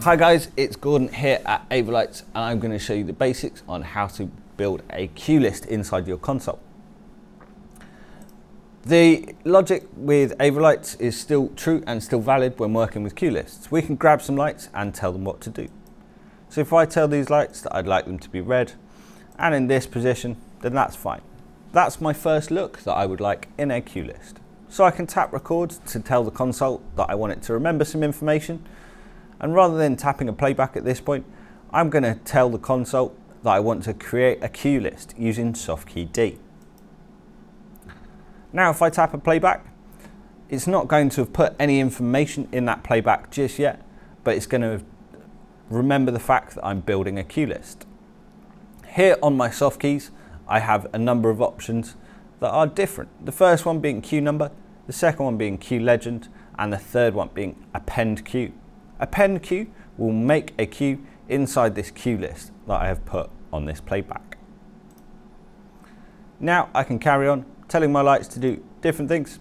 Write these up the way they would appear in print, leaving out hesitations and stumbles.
Hi guys, it's Gordon here at Averlights, and I'm going to show you the basics on how to build a cue list inside your console. The logic with Averlights is still true and still valid when working with cue lists. We can grab some lights and tell them what to do. So if I tell these lights that I'd like them to be red and in this position, then that's fine. That's my first look that I would like in a cue list. So I can tap record to tell the console that I want it to remember some information. And rather than tapping a playback at this point, I'm going to tell the console that I want to create a cue list using SoftKey D. Now if I tap a playback, it's not going to have put any information in that playback just yet, but it's going to remember the fact that I'm building a cue list. Here on my SoftKeys, I have a number of options that are different. The first one being cue number, the second one being cue legend, and the third one being append cue. Append cue will make a cue inside this cue list that I have put on this playback. Now I can carry on telling my lights to do different things.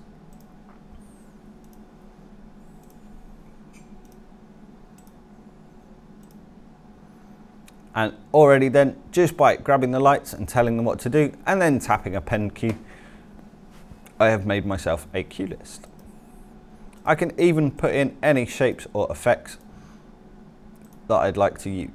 And already then, just by grabbing the lights and telling them what to do and then tapping append cue, I have made myself a cue list. I can even put in any shapes or effects that I'd like to use.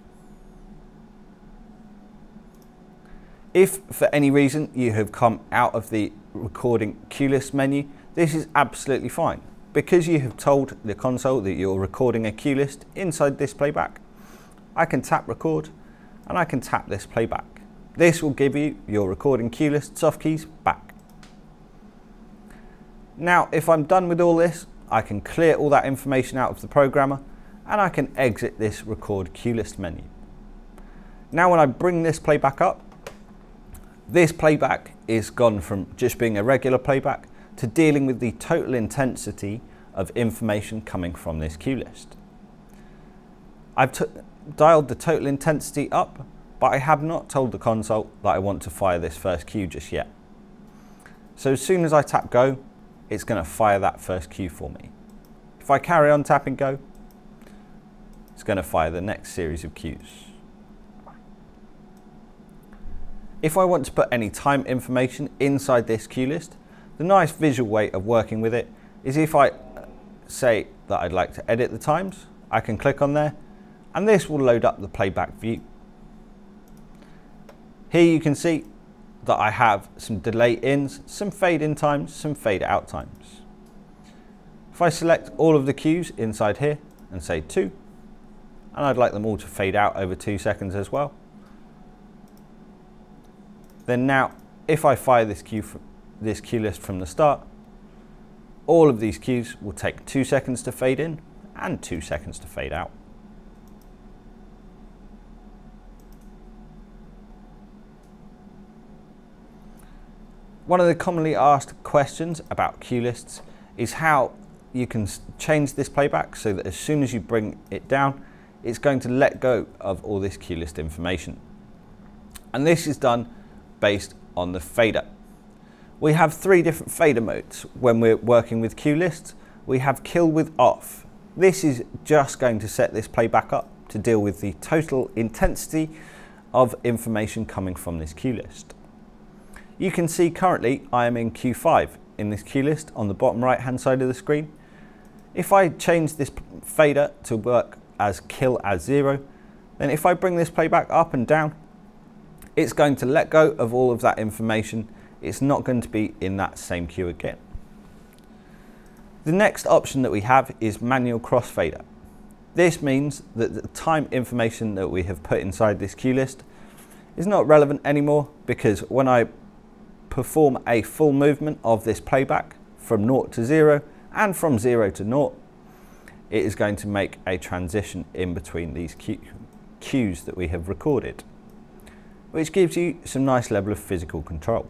If for any reason you have come out of the recording cue list menu, this is absolutely fine. Because you have told the console that you're recording a cue list inside this playback, I can tap record and I can tap this playback. This will give you your recording cue list SoftKeys back. Now, if I'm done with all this, I can clear all that information out of the programmer and I can exit this record cue list menu. Now, when I bring this playback up, this playback is gone from just being a regular playback to dealing with the total intensity of information coming from this cue list. I've dialed the total intensity up, but I have not told the console that I want to fire this first cue just yet. So as soon as I tap go, it's going to fire that first cue for me. If I carry on tapping go, it's going to fire the next series of cues. If I want to put any time information inside this cue list, the nice visual way of working with it is if I say that I'd like to edit the times, I can click on there and this will load up the playback view. Here you can see that I have some delay ins, some fade in times, some fade out times. If I select all of the cues inside here and say 2, and I'd like them all to fade out over 2 seconds as well. Then now, if I fire this cue list from the start, all of these cues will take 2 seconds to fade in and 2 seconds to fade out. One of the commonly asked questions about cue lists is how you can change this playback so that as soon as you bring it down, it's going to let go of all this cue list information. And this is done based on the fader. We have 3 different fader modes when we're working with cue lists. We have kill with off. This is just going to set this playback up to deal with the total intensity of information coming from this cue list. You can see currently I am in Q5 in this cue list on the bottom right hand side of the screen. If I change this fader to work as kill as 0, then if I bring this playback up and down, it's going to let go of all of that information. It's not going to be in that same cue again. The next option that we have is manual crossfader. This means that the time information that we have put inside this cue list is not relevant anymore, because when I perform a full movement of this playback from 0 to 0 and from 0 to 0, it is going to make a transition in between these cues that we have recorded, which gives you some nice level of physical control.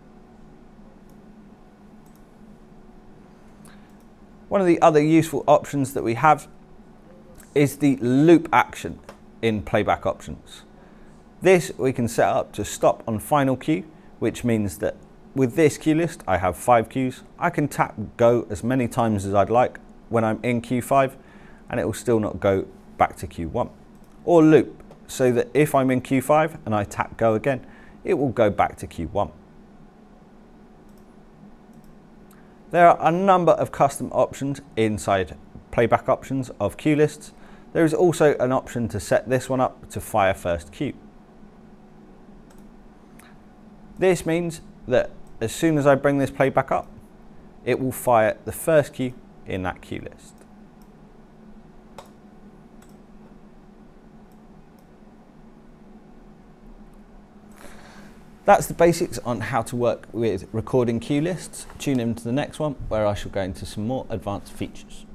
One of the other useful options that we have is the loop action in playback options. This we can set up to stop on final cue, which means that with this cue list I have 5 cues. I can tap go as many times as I'd like when I'm in Q5 and it will still not go back to Q1. Or loop, so that if I'm in Q5 and I tap go again, it will go back to Q1. There are a number of custom options inside playback options of cue lists. There is also an option to set this one up to fire first cue. This means that as soon as I bring this playback up, it will fire the first cue in that cue list. That's the basics on how to work with recording cue lists. Tune in to the next one where I shall go into some more advanced features.